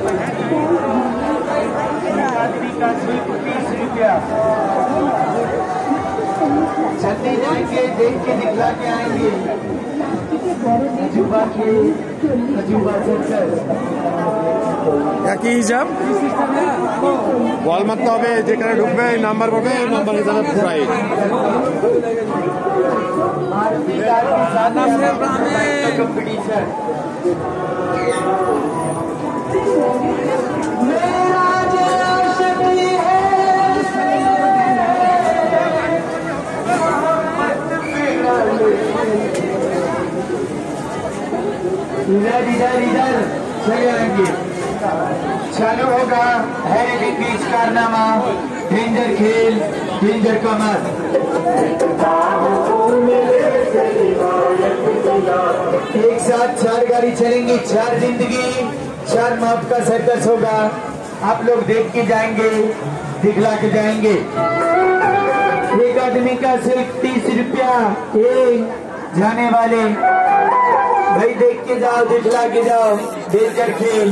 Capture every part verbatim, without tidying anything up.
चलते जाएंगे, देख के दिखला के आएंगे। अजूबा के अजूबा কি হিসাব বল মারতে হবে, যেখানে ঢুকবে নাম্বার পাবে, নাম্বার হিসাবে প্রাইজ। इधर इधर इधर चले आएंगे। चालू होगा है बीच कारनामा, डेंजर खेल, डेंजर कमर। एक साथ चार गाड़ी चलेंगी, चार जिंदगी, चार माप का सर्कस होगा। आप लोग देख के जाएंगे, दिखला के जाएंगे। एक आदमी का सिर्फ तीस रुपया, एक जाने वाले भाई देख के जाओ, दिखला के जाओ, डेंजर खेल।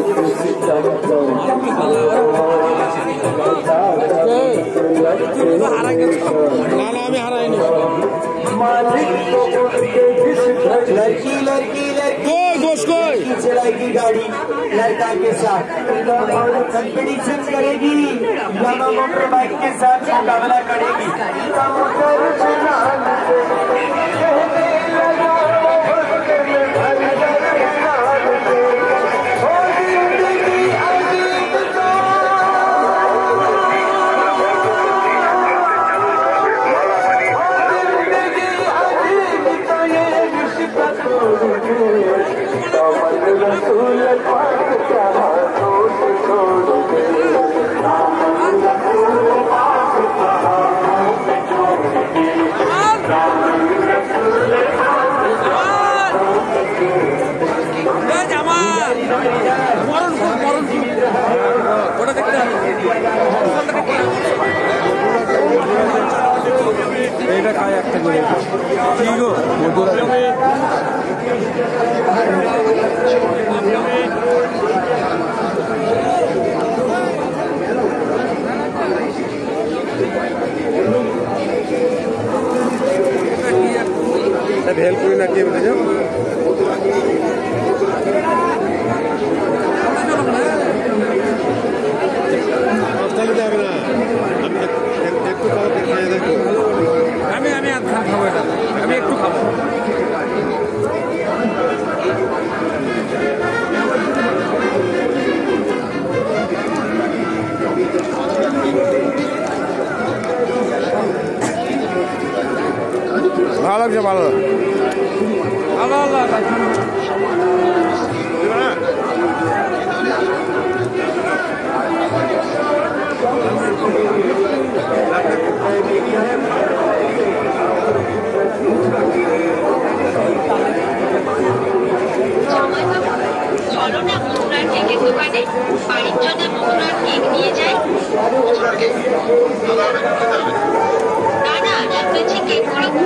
लड़की लड़की लड़की चलाएगी गाड़ी लड़का के साथ, कंपटीशन करेगी, मोटर बाइक के साथ मुकाबला करेगी। এটা খায় একটা করে কি গো ভেল করি না কি বলে যাও তাহলে যাবে না। আমি একটু খাওয়া খেয়ে দেখো, আমি আমি আর খাবো, এটা আমি একটু খাবো। ভালো লাগছে, ভালো ভালো চলো না মথুরার কেকের দোকানে, বাড়ির জন্য মথুরার কেক নিয়ে যাই।